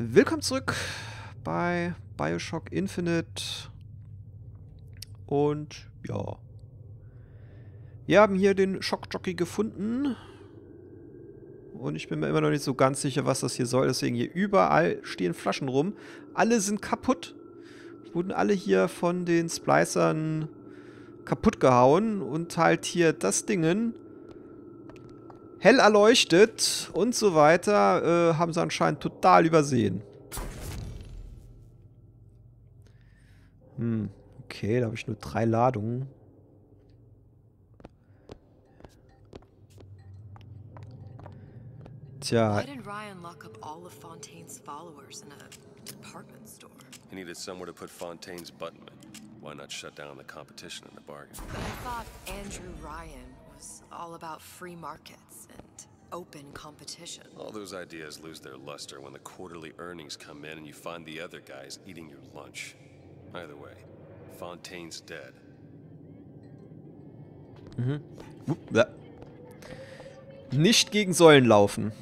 Willkommen zurück bei BioShock Infinite. Und ja, wir haben hier den Schockjockey gefunden. Und ich bin mir immer noch nicht so ganz sicher, was das hier soll. Deswegen hier überall stehen Flaschen rum. Alle sind kaputt. Wurden alle hier von den Splicern kaputt gehauen. Und halt hier das Dingen hell erleuchtet und so weiter, haben sie anscheinend total übersehen. Okay, da habe ich nur 3 Ladungen. Tja. Why did Ryan lock up all of Fontaine's followers in a department store? He needed somewhere to put Fontaine's buttonman. Why not shut down the competition in the bargain? But I thought Andrew Ryan was all about free markets and open competition. All those ideas lose their luster when the quarterly earnings come in and you find the other guys eating your lunch. Either way, Fontaine's dead. Nicht gegen Säulen laufen.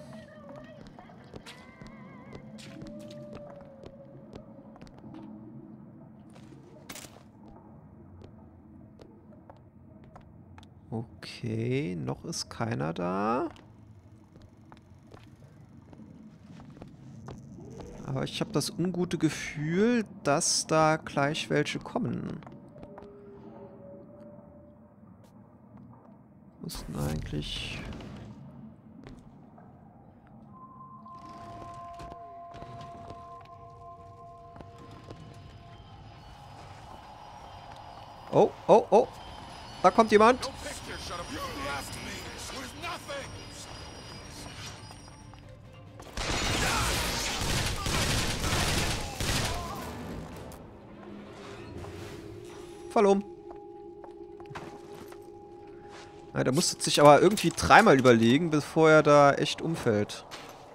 Okay, noch ist keiner da. Aber ich habe das ungute Gefühl, dass da gleich welche kommen. Müssten eigentlich... Oh, oh, oh. Da kommt jemand. Fall um. Ja, der musste sich aber irgendwie 3-mal überlegen, bevor er da echt umfällt.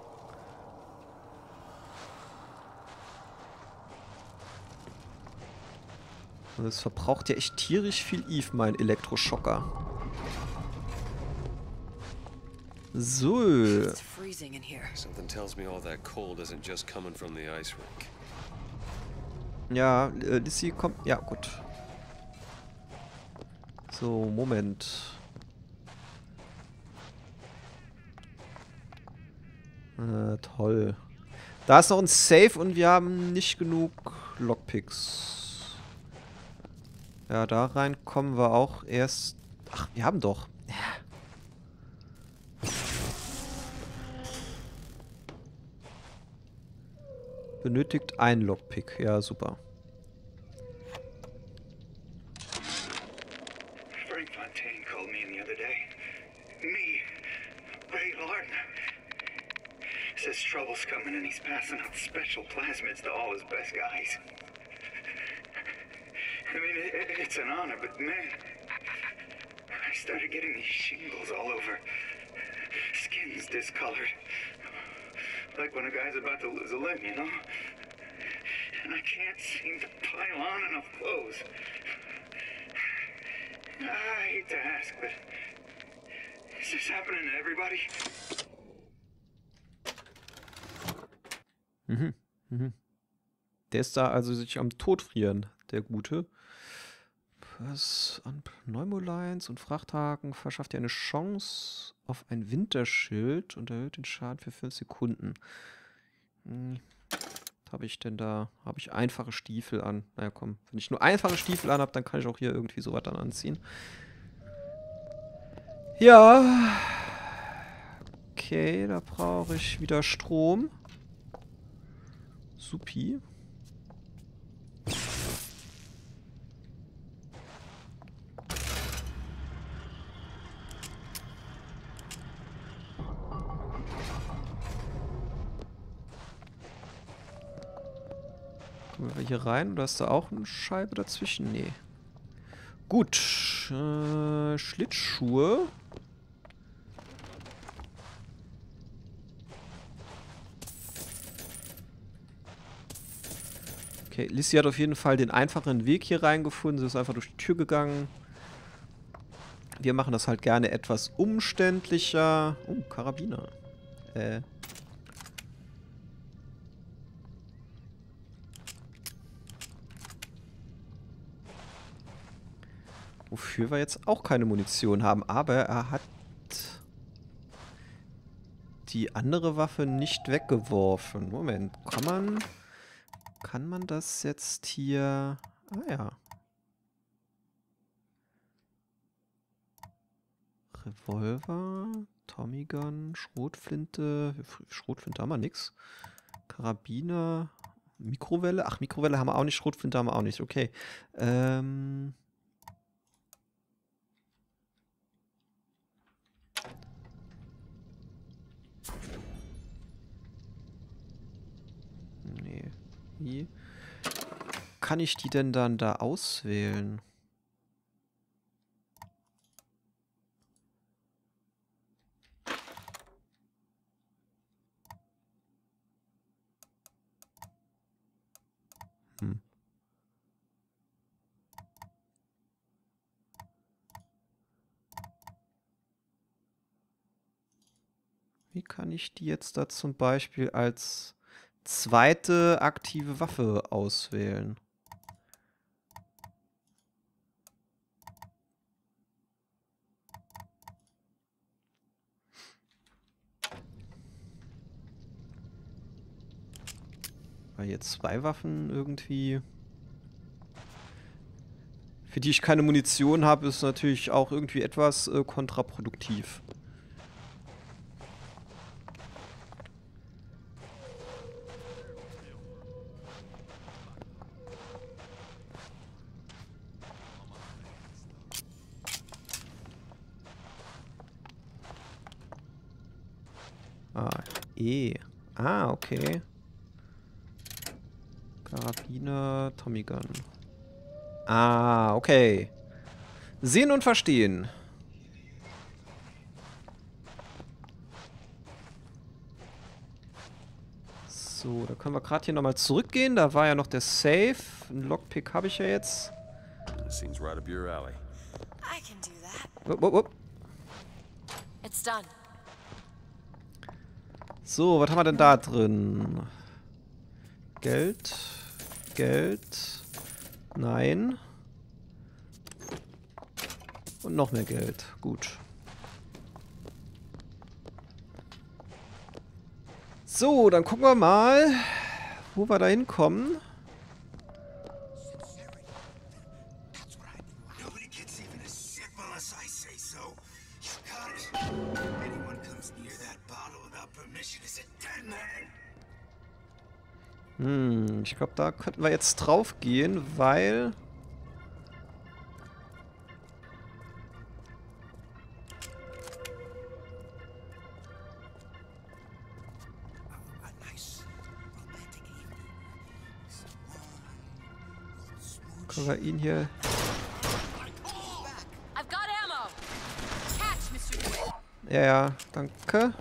Und es verbraucht ja echt tierisch viel Eve, mein Elektroschocker. So. It's freezing in here. Something tells me all that cold isn't just coming from the ice rink. Ja, Lissy kommt... Ja, gut. So, Moment. Toll. Da ist noch ein Safe und wir haben nicht genug Lockpicks. Ja, da rein kommen wir auch erst... Ach, wir haben doch. Ja. Benötigt ein Lockpick. Ja, super. Frank Fontaine called me in the other day. Me, Ray Larden. Says trouble's coming and he's passing out special plasmids to all his best guys. I mean, it's an honor, but man, I started getting these shingles all over. Skin's discolored. Like when a guy's about to lose a limb, you know? And I can't seem to pile on enough clothes. I hate to ask, but is this happening to everybody? Der ist da also sich am Totfrieren, der Gute. Was an Pneumolines und Frachthaken verschafft dir eine Chance auf ein Winterschild und erhöht den Schaden für 5 Sekunden. Was habe ich denn da? Habe ich einfache Stiefel an? Naja, komm. Wenn ich nur einfache Stiefel an habe, dann kann ich auch hier irgendwie sowas dann anziehen. Ja. Okay, da brauche ich wieder Strom. Supi. Kommen wir hier rein? Oder ist da auch eine Scheibe dazwischen? Nee. Gut. Schlittschuhe. Okay, Lissy hat auf jeden Fall den einfachen Weg hier reingefunden. Sie ist einfach durch die Tür gegangen. Wir machen das halt gerne etwas umständlicher. Oh, Karabiner. Wofür wir jetzt auch keine Munition haben. Aber er hat die andere Waffe nicht weggeworfen. Moment, kann man das jetzt hier... Ah ja. Revolver, Tommy Gun, Schrotflinte. Schrotflinte haben wir nix. Karabiner, Mikrowelle. Ach, Mikrowelle haben wir auch nicht, Schrotflinte haben wir auch nicht. Okay. Nee. Wie kann ich die denn dann da auswählen? Wie kann ich die jetzt da zum Beispiel als zweite aktive Waffe auswählen? Weil jetzt zwei Waffen irgendwie, für die ich keine Munition habe, ist natürlich auch irgendwie etwas kontraproduktiv. Ah, okay. Karabiner, Tommy Gun. Ah, okay. Sehen und verstehen. So, da können wir gerade hier nochmal zurückgehen. Da war ja noch der Safe. Ein Lockpick habe ich ja jetzt. Seems right up your alley. I can do that. Wupp, wupp, wupp. It's done. So, was haben wir denn da drin? Geld. Geld. Nein. Und noch mehr Geld. Gut. So, dann gucken wir mal, wo wir da hinkommen. Ich glaube, da könnten wir jetzt drauf gehen, weil... Können wir ihn hier... Ja, ja, danke.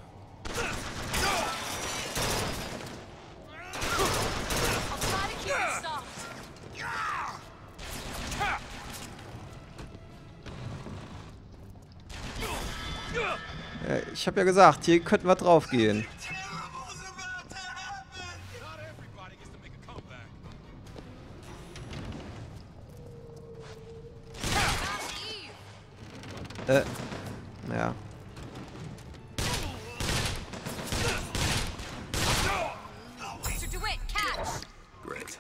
Ich habe ja gesagt, hier könnten wir drauf gehen. Ja. Great.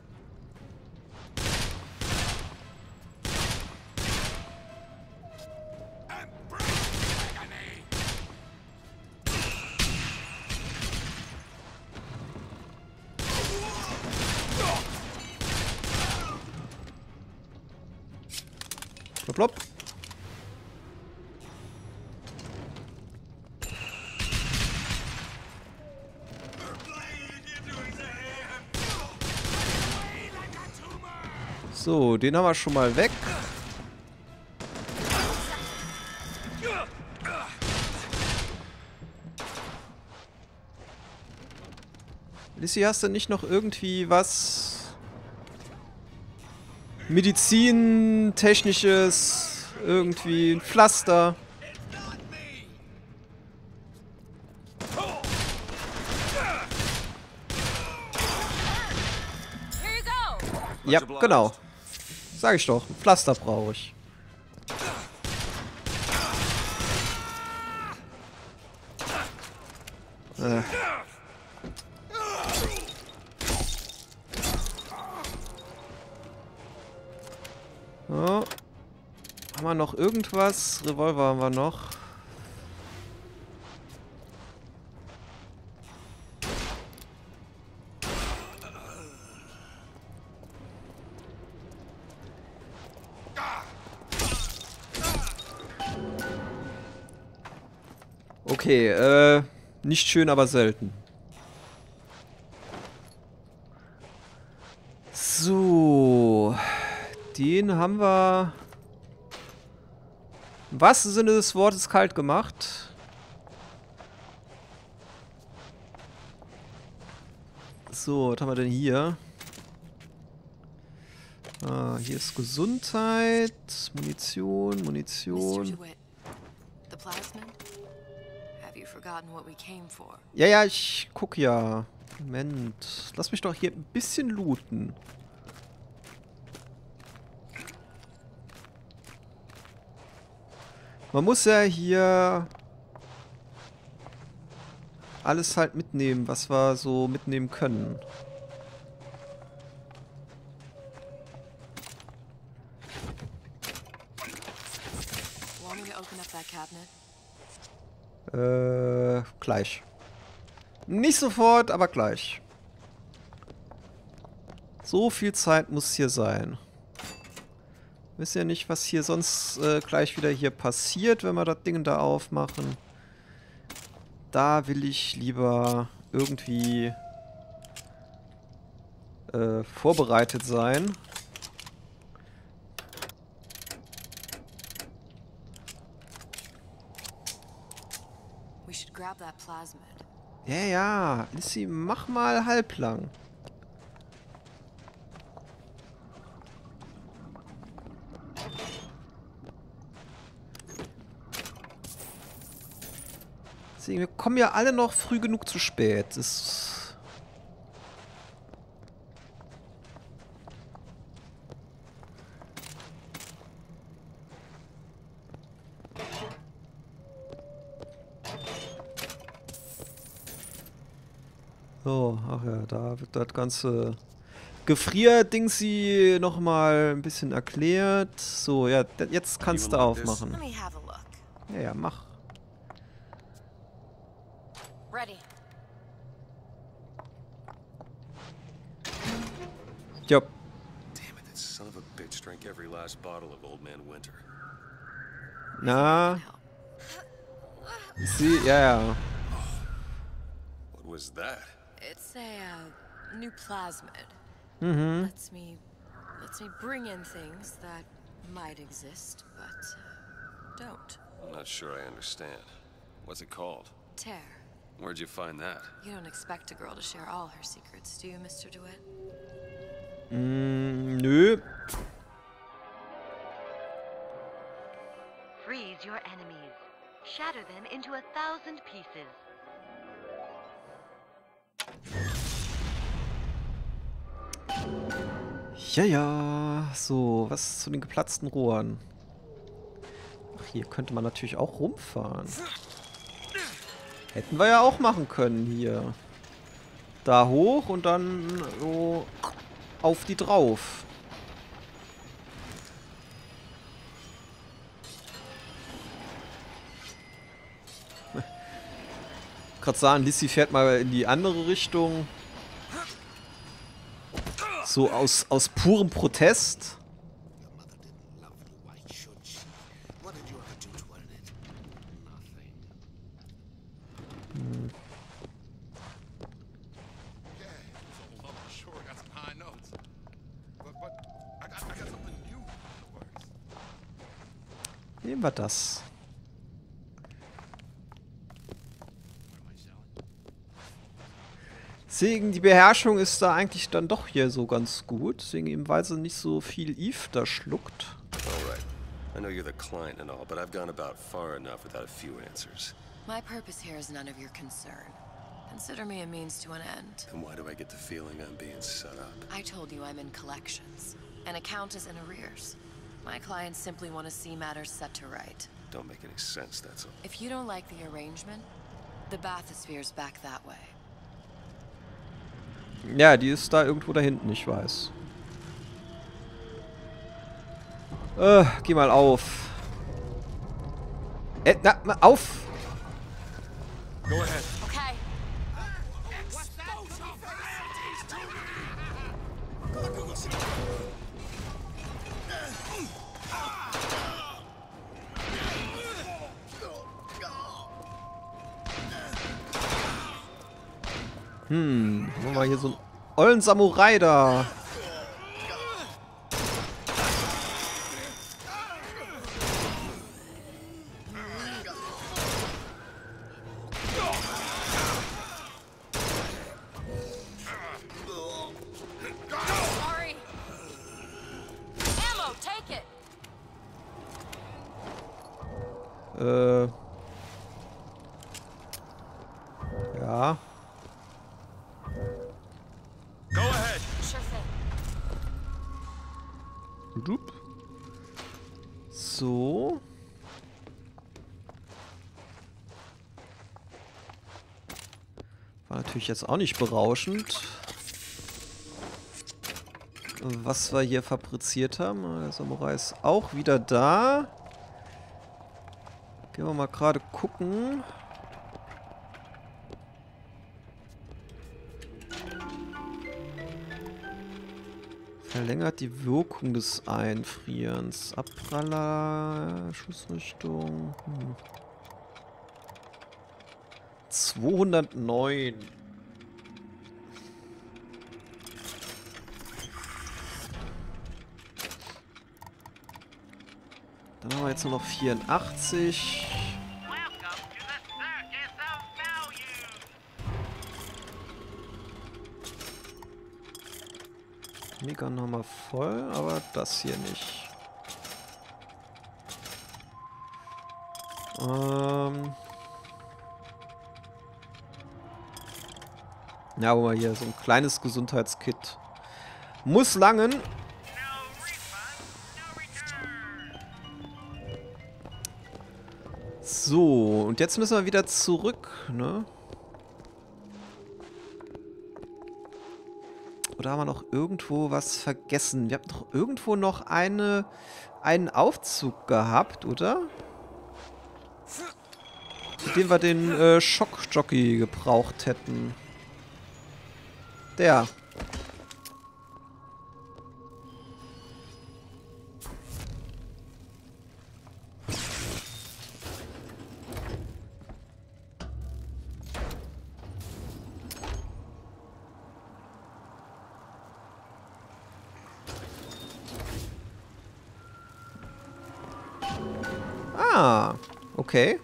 Plopp, plopp. So, den haben wir schon mal weg. Lissy, hast du nicht noch irgendwie was Medizintechnisches, irgendwie ein Pflaster? Ja, genau. Sag ich doch. Ein Pflaster brauche ich. So. Haben wir noch irgendwas? Revolver haben wir noch. Okay, nicht schön, aber selten. So. Den haben wir im wahrsten Sinne des Wortes kalt gemacht. So, was haben wir denn hier? Ah, hier ist Gesundheit, Munition. Mr. DeWitt, the plasmid? Have you forgotten what we came for? Ja, ich guck ja. Moment. Lass mich doch hier ein bisschen looten. Man muss ja hier alles halt mitnehmen, was wir so mitnehmen können. Want me to open up that cabinet? Gleich. Nicht sofort, aber gleich. So viel Zeit muss hier sein. Wissen ja nicht, was hier sonst gleich wieder hier passiert, wenn wir das Ding da aufmachen. Da will ich lieber irgendwie vorbereitet sein. We should grab that plasmid. Ja, Lissy, mach mal halblang. Deswegen, wir kommen ja alle noch früh genug zu spät. Das so, ach ja, da wird das ganze Gefrierdingsi nochmal ein bisschen erklärt. So, ja, jetzt kannst du aufmachen. Let me have a look. Ja, mach. Ready. Ja. Damn it, that son of a bitch drank every last bottle of Old Man Winter. Na, sie, ja. What was that? It's a new plasmid. Mhm. Lets me bring in things that might exist, but don't. I'm not sure I understand. What's it called? Tear. Where'd you find that? You don't expect a girl to share all her secrets, do you, Mr. DeWitt? Nö. Freeze your enemies. Shatter them into 1,000 pieces. Ja. So, was zu den geplatzten Rohren? Ach, hier könnte man natürlich auch rumfahren. Hätten wir ja auch machen können hier. Da hoch und dann so auf die drauf. Gerade sagen, Lissy fährt mal in die andere Richtung. So aus purem Protest. Nehmen wir das. Deswegen, die Beherrschung ist da eigentlich dann doch hier so ganz gut. Deswegen eben, weil sie nicht so viel Eve da schluckt. Alright. I know you're the client and all, but I've gone about far enough without a few answers. My purpose here is none of your concern. Consider me a means to an end. Then why do I get the feeling I'm being set up? I told you I'm in collections. An account is in arrears. My clients simply want to see matters set to right. Don't make any sense, that's all. If you don't like the arrangement, The bathysphere's back that way. Ja, die ist da irgendwo da hinten, ich weiß. Geh mal auf. Na, mal auf! Go ahead. Okay. Haben wir mal hier so einen ollen Samurai da. Sorry. Ammo, take it. Ja. Go ahead. Sure thing. Dup. So. War natürlich jetzt auch nicht berauschend, was wir hier fabriziert haben. Der Samurai ist auch wieder da. Gehen wir mal gerade gucken. Verlängert die Wirkung des Einfrierens. Abpraller, Schussrichtung. 209. Dann haben wir jetzt nur noch 84. Mega nochmal voll, aber das hier nicht. Ja, aber hier so ein kleines Gesundheitskit. Muss langen. So, und jetzt müssen wir wieder zurück, ne? Oder haben wir noch irgendwo was vergessen? Wir haben doch irgendwo noch einen Aufzug gehabt, oder? Mit dem wir den Schockjockey gebraucht hätten. Der. Ah, okay.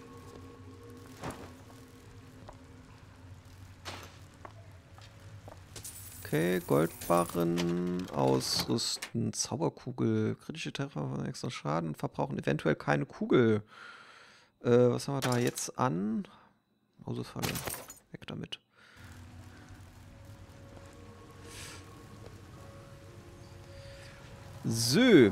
Okay, Goldbarren ausrüsten, Zauberkugel, kritische Treffer von extra Schaden, verbrauchen eventuell keine Kugel. Was haben wir da jetzt an? Mausefalle, weg damit. So.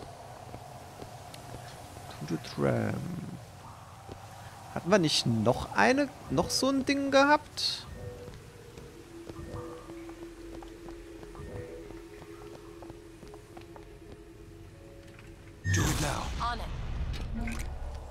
To the Tram. Hatten wir nicht noch so ein Ding gehabt? Do it now. On it.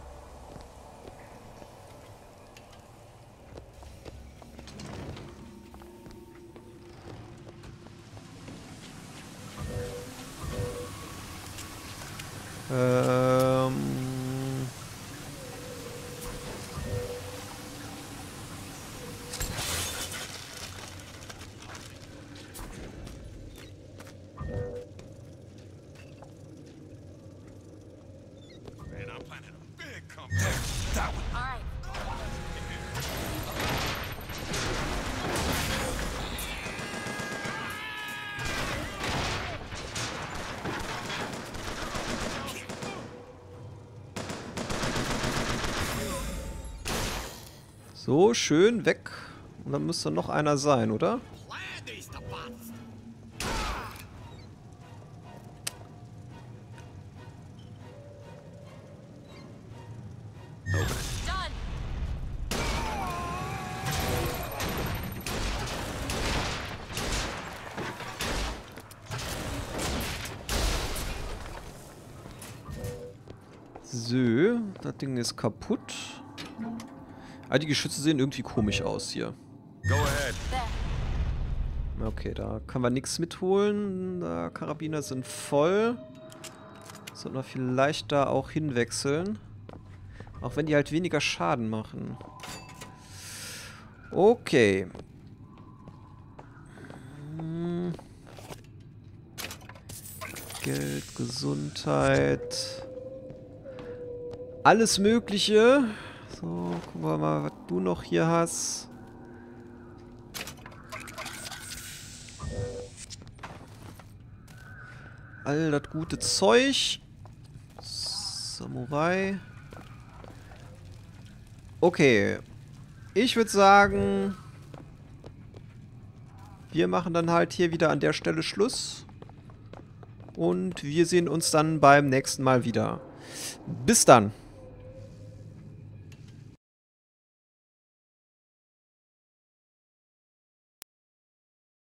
Man, I'm planning a big comeback. That one. All right. So, schön weg. Und dann müsste noch einer sein, oder? Done. So, das Ding ist kaputt. Ah, die Geschütze sehen irgendwie komisch aus hier. Go ahead. Okay, da können wir nichts mitholen. Karabiner sind voll. Sollten wir vielleicht da auch hinwechseln. Auch wenn die halt weniger Schaden machen. Okay. Geld, Gesundheit. Alles Mögliche. So, gucken wir mal, was du noch hier hast. All das gute Zeug. Samurai. Okay. Ich würde sagen, wir machen dann halt hier wieder an der Stelle Schluss. Und wir sehen uns dann beim nächsten Mal wieder. Bis dann.